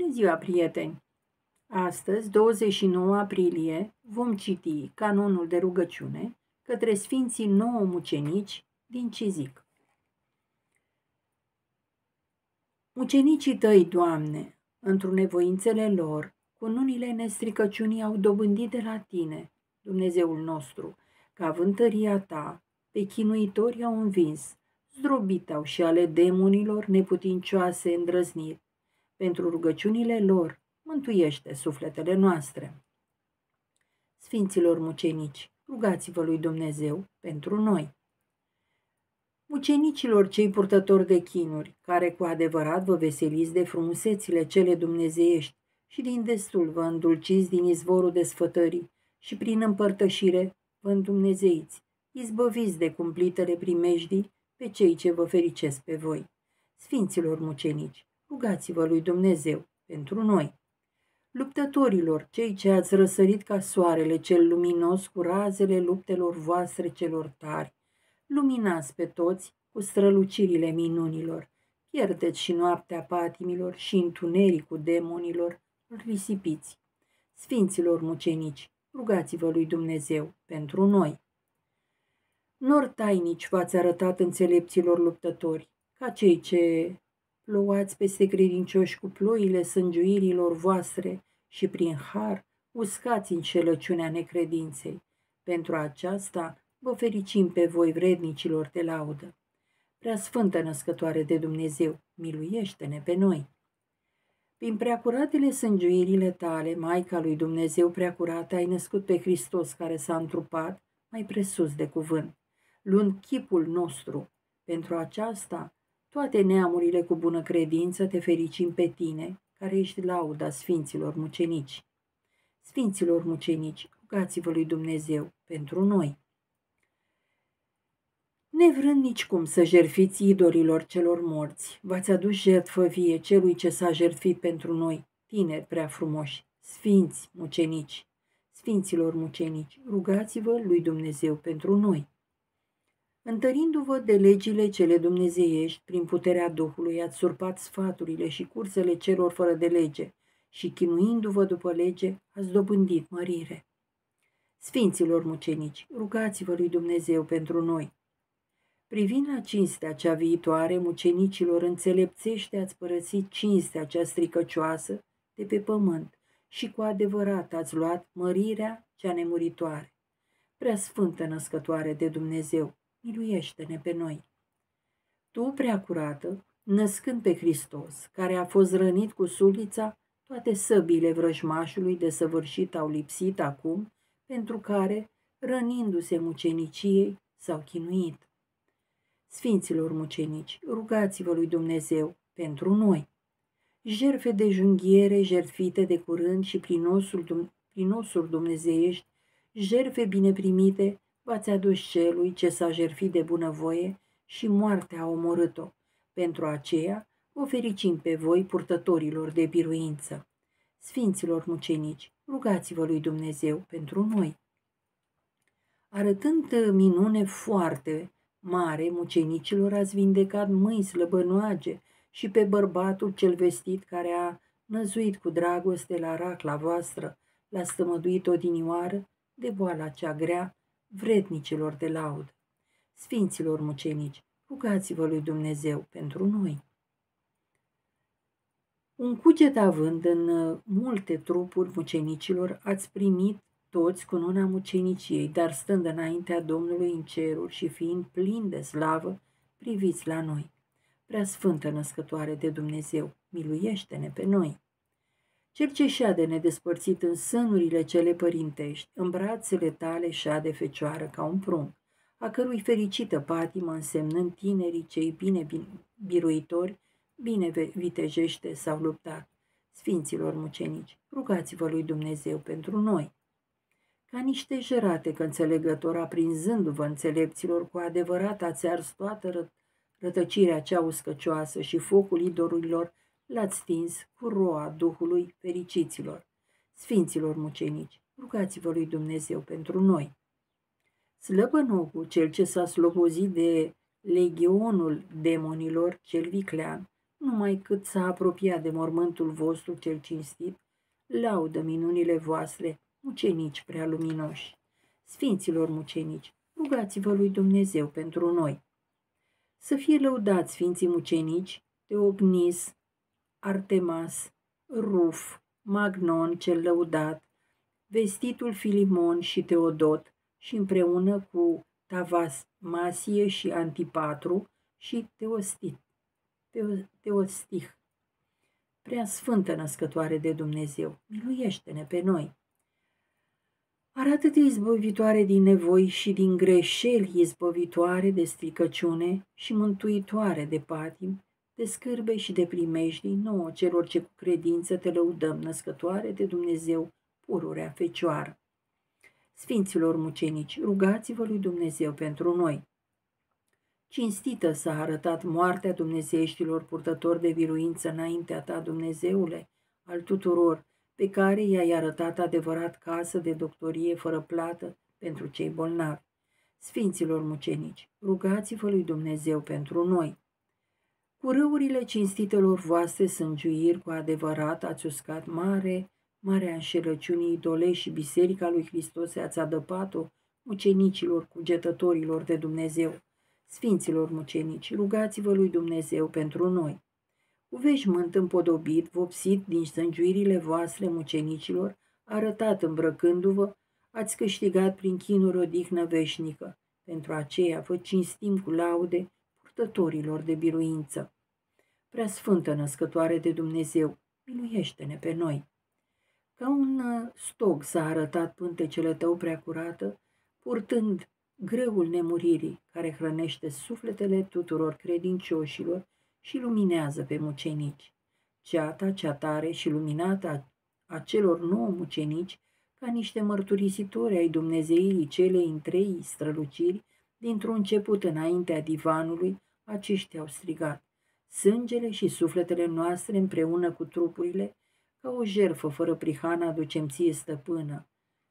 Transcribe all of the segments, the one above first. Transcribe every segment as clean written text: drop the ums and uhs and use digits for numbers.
Bună ziua, prieteni! Astăzi, 29 aprilie, vom citi canonul de rugăciune către Sfinții 9 mucenici din Cizic. Mucenicii tăi, Doamne, într-o nevoințele lor, cu cununile nestricăciunii au dobândit de la Tine, Dumnezeul nostru, că având tăria Ta, pe chinuitori au învins, zdrobit au și ale demonilor neputincioase îndrăzniri. Pentru rugăciunile lor, mântuiește sufletele noastre. Sfinților mucenici, rugați-vă lui Dumnezeu pentru noi. Mucenicilor cei purtători de chinuri, care cu adevărat vă veseliți de frumusețile cele dumnezeiești și din destul vă îndulciți din izvorul desfătării și prin împărtășire vă îndumnezeiți, izbăviți de cumplitele primejdii pe cei ce vă fericesc pe voi. Sfinților mucenici, rugați-vă lui Dumnezeu pentru noi. Luptătorilor, cei ce ați răsărit ca soarele cel luminos cu razele luptelor voastre celor tari, luminați pe toți cu strălucirile minunilor, pierdeți și noaptea patimilor și întunericul demonilor, îl risipiți. Sfinților mucenici, rugați-vă lui Dumnezeu pentru noi. Nori tainici v-ați arătat înțelepților luptători, ca cei ce plouați peste credincioși cu ploile sângiuirilor voastre și prin har uscați înșelăciunea necredinței. Pentru aceasta vă fericim pe voi, vrednicilor de laudă. Prea Sfântă Născătoare de Dumnezeu, miluiește-ne pe noi. Prin preacuratele sângiuirile tale, Maica lui Dumnezeu preacurată, ai născut pe Hristos care s-a întrupat mai presus de cuvânt, luând chipul nostru. Pentru aceasta, toate neamurile cu bună credință te fericim pe tine, care ești lauda Sfinților mucenici. Sfinților mucenici, rugați-vă lui Dumnezeu pentru noi. Nevrând nicicum să jertfiți idolilor celor morți, v-ați adus jertfă vie celui ce s-a jertfit pentru noi, tineri prea frumoși, sfinți mucenici. Sfinților mucenici, rugați-vă lui Dumnezeu pentru noi. Întărindu-vă de legile cele dumnezeiești, prin puterea Duhului ați surpat sfaturile și cursele celor fără de lege și, chinuindu-vă după lege, ați dobândit mărire. Sfinților mucenici, rugați-vă lui Dumnezeu pentru noi. Privind la cinstea cea viitoare, mucenicilor înțelepțește ați părăsit cinstea cea stricăcioasă de pe pământ și cu adevărat ați luat mărirea cea nemuritoare. Prea Sfântă Născătoare de Dumnezeu, miluiește-ne pe noi. Tu, prea curată, născând pe Hristos, care a fost rănit cu sulița, toate săbile vrăjmașului desăvârșit au lipsit acum, pentru care, rănindu-se muceniciei, s-au chinuit. Sfinților mucenici, rugați-vă lui Dumnezeu pentru noi. Jertfe de junghiere jertfite de curând și prin osuri dumnezeiești, jertfe bine primite, v-ați adus celui ce s-a jertfit de bunăvoie și moartea a omorât-o. Pentru aceea vă fericim pe voi, purtătorilor de biruință. Sfinților mucenici, rugați-vă lui Dumnezeu pentru noi. Arătând minune foarte mare, mucenicilor ați vindecat mâini slăbănoage și pe bărbatul cel vestit care a năzuit cu dragoste la racla voastră, l-a stămăduit odinioară de boala cea grea, vrednicilor de laudă. Sfinților mucenici, rugați-vă lui Dumnezeu pentru noi. Un cuget având în multe trupuri mucenicilor, ați primit toți cununa muceniciei, dar stând înaintea Domnului în ceruri și fiind plini de slavă, priviți la noi. Prea Sfântă Născătoare de Dumnezeu, miluiește-ne pe noi. Cel ce șade nedespărțit în sânurile cele părintești, în brațele tale șade fecioară ca un prunc, a cărui fericită patimă însemnând tinerii cei bine biruitori, bine vitejește s-au luptat. Sfinților mucenici, rugați-vă lui Dumnezeu pentru noi. Ca niște jărate că înțelegător, aprinzându-vă înțelepților, cu adevărat ați ars toată rătăcirea cea uscăcioasă și focul idolurilor l-ați stins cu roa Duhului fericiților. Sfinților mucenici, rugați-vă lui Dumnezeu pentru noi. Slăbănogul, cel ce s-a slobozit de legionul demonilor, cel viclean, numai cât s-a apropiat de mormântul vostru cel cinstit, laudă minunile voastre, mucenici prea luminoși. Sfinților mucenici, rugați-vă lui Dumnezeu pentru noi. Să fie lăudați Sfinții mucenici, Teognis, Artemas, Ruf, Magnon cel lăudat, vestitul Filimon și Teodot și împreună cu Tavas, Masie și Antipatru și Teostih. Prea sfântă născătoare de Dumnezeu, miluiește-ne pe noi. Arată-te izbăvitoare din nevoi și din greșeli, izbăvitoare de stricăciune și mântuitoare de patim, de scârbe și de primejdii, nouă celor ce cu credință te lăudăm, născătoare de Dumnezeu, pururea Fecioară. Sfinților mucenici, rugați-vă lui Dumnezeu pentru noi. Cinstită s-a arătat moartea dumnezeieștilor purtători de biruință înaintea ta, Dumnezeule, al tuturor, pe care i-ai arătat adevărat casă de doctorie fără plată pentru cei bolnavi. Sfinților mucenici, rugați-vă lui Dumnezeu pentru noi. Cu râurile cinstitelor voastre sângiuiri cu adevărat ați uscat marea înșelăciunii idolei și biserica lui Hristos ați adăpat-o mucenicilor cugetătorilor de Dumnezeu. Sfinților mucenici, rugați-vă lui Dumnezeu pentru noi. Cu veșmânt împodobit, vopsit din sângiuirile voastre mucenicilor, arătat îmbrăcându-vă, ați câștigat prin chinuri odihnă veșnică. Pentru aceea vă cinstim cu laude purtătorilor de biruință. Prea sfântă născătoare de Dumnezeu, miluiește-ne pe noi. Ca un stog s-a arătat pântecele tău preacurată, purtând greul nemuririi, care hrănește sufletele tuturor credincioșilor și luminează pe mucenici. Ceata cea tare și luminată a celor 9 mucenici, ca niște mărturisitori ai dumnezeirii celei întrei străluciri, dintr-un început înaintea divanului, aceștia au strigat: sângele și sufletele noastre împreună cu trupurile, ca o jertfă fără prihană aducem ție, stăpână.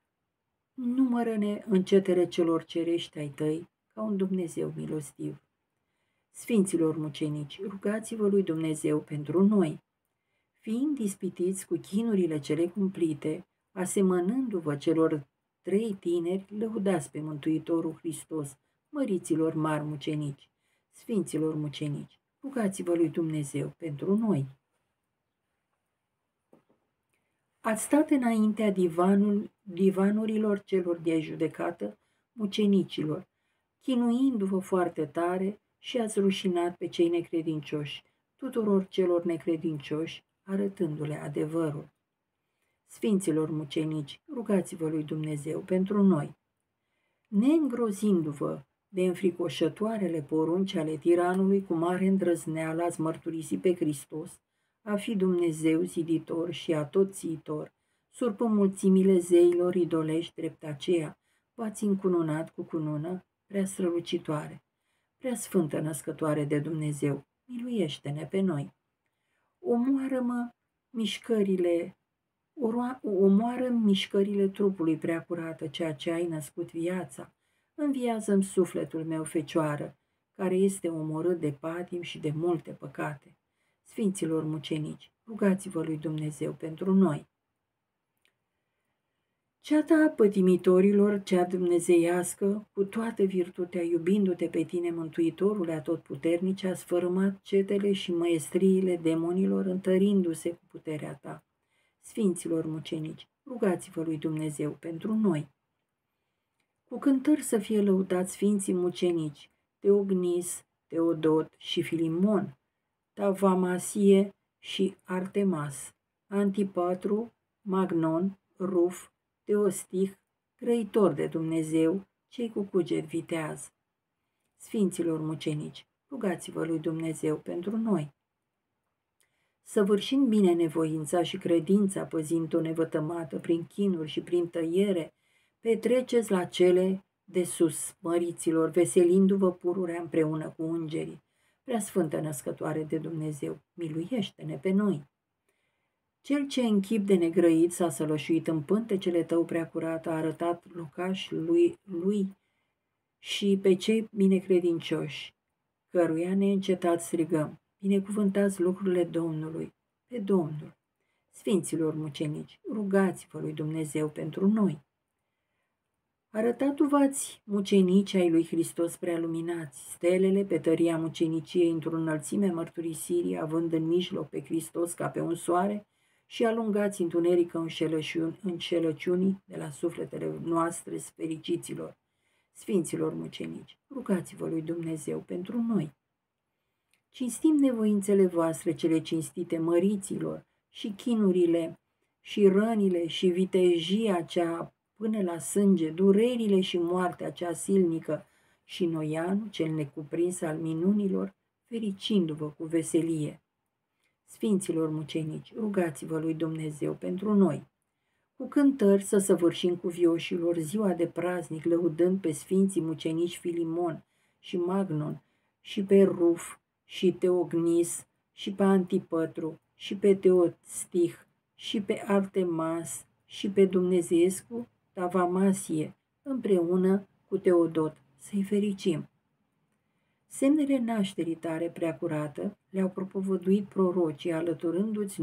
Numără-ne în cetele celor cerești ai tăi, ca un Dumnezeu milostiv. Sfinților mucenici, rugați-vă lui Dumnezeu pentru noi. Fiind ispitiți cu chinurile cele cumplite, asemănându-vă celor 3 tineri, lăudați pe Mântuitorul Hristos, măriților mari mucenici. Sfinților mucenici, rugați-vă lui Dumnezeu pentru noi. Ați stat înaintea divanurilor celor de judecată, mucenicilor, chinuindu-vă foarte tare și ați rușinat pe cei necredincioși, tuturor celor necredincioși, arătându-le adevărul. Sfinților mucenici, rugați-vă lui Dumnezeu pentru noi. Neîngrozindu-vă de înfricoșătoarele porunci ale tiranului, cu mare îndrăzneală ați mărturisit pe Hristos, a fi Dumnezeu ziditor și atotțiitor, surpă mulțimile zeilor idolești, drept aceea v-ați încununat cu cunună prea strălucitoare. Prea sfântă născătoare de Dumnezeu, miluiește-ne pe noi. Omoară mișcările trupului prea curată, ceea ce ai născut viața. Înviază-mi sufletul meu, Fecioară, care este omorât de patim și de multe păcate. Sfinților mucenici, rugați-vă lui Dumnezeu pentru noi. Ceata pătimitorilor, cea dumnezeiască, cu toată virtutea, iubindu-te pe tine, Mântuitorule atotputernice, a sfărâmat cetele și măestriile demonilor, întărindu-se cu puterea ta. Sfinților mucenici, rugați-vă lui Dumnezeu pentru noi. Cu cântări să fie lăudați Sfinții mucenici, Teognis, Teodot și Filimon, Tavamasie și Artemas, Antipatru, Magnon, Ruf, Teostih, grăitor de Dumnezeu, cei cu cuget viteaz. Sfinților mucenici, rugați-vă lui Dumnezeu pentru noi. Săvârșind bine nevoința și credința, păzind-o nevătămată prin chinuri și prin tăiere, petreceți la cele de sus, măriților, veselindu-vă pururea împreună cu îngerii. Prea sfântă născătoare de Dumnezeu, miluiește-ne pe noi. Cel ce în chip de negrăit s-a sălășuit în pântecele tău preacurat, a arătat locaș lui și pe cei binecredincioși, căruia neîncetat strigăm: binecuvântați lucrurile Domnului, pe Domnul. Sfinților mucenici, rugați-vă lui Dumnezeu pentru noi. Arătatu-v-ați mucenici ai lui Hristos prealuminați, stelele pe tăria muceniciei într-o înălțime mărturisirii, având în mijloc pe Hristos ca pe un soare, și alungați întunerică înșelăciunii de la sufletele noastre fericiților. Sfinților mucenici, rugați-vă lui Dumnezeu pentru noi. Cinstim nevoințele voastre cele cinstite, măriților, și chinurile, și rănile, și vitejia cea până la sânge, durerile și moartea cea silnică, și noianul cel necuprins al minunilor, fericindu-vă cu veselie. Sfinților mucenici, rugați-vă lui Dumnezeu pentru noi. Cu cântări să săvârșim cu vioșilor ziua de praznic, lăudând pe sfinții mucenici Filimon și Magnon, și pe Ruf, și Teognis, și pe Antipătru, și pe Teostih, și pe Artemas, și pe Dumnezeescu Tavamasie, împreună cu Teodot, să-i fericim. Semnele nașterii tare preacurată le-au propovăduit prorocii, alăturându-ți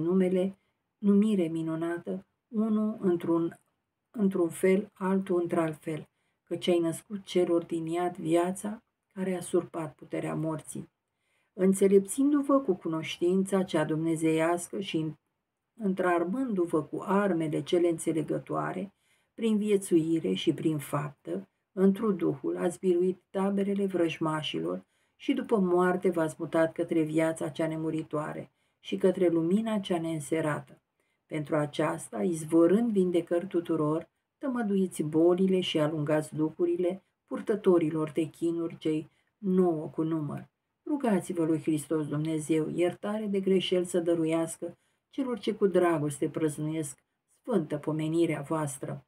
numire minunată, unul într-un fel, altul într-alt fel, căci ai născut celor din iad viața care a surpat puterea morții. Înțelepțindu-vă cu cunoștința cea dumnezeiască și întrarmându-vă cu armele cele înțelegătoare, prin viețuire și prin faptă, întru Duhul ați biruit taberele vrăjmașilor și după moarte v-ați mutat către viața cea nemuritoare și către lumina cea neînserată. Pentru aceasta, izvorând vindecări tuturor, tămăduiți bolile și alungați duhurile purtătorilor de chinuri cei 9 cu număr. Rugați-vă lui Hristos Dumnezeu iertare de greșeli să dăruiască celor ce cu dragoste prăznuiesc sfântă pomenirea voastră.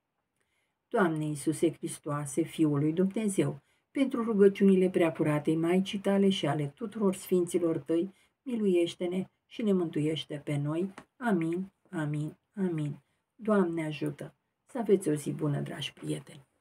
Doamne Iisuse Hristoase, Fiul lui Dumnezeu, pentru rugăciunile preacuratei Maicii tale și ale tuturor sfinților tăi, miluiește-ne și ne mântuiește pe noi. Amin, amin, amin. Doamne ajută! Să aveți o zi bună, dragi prieteni!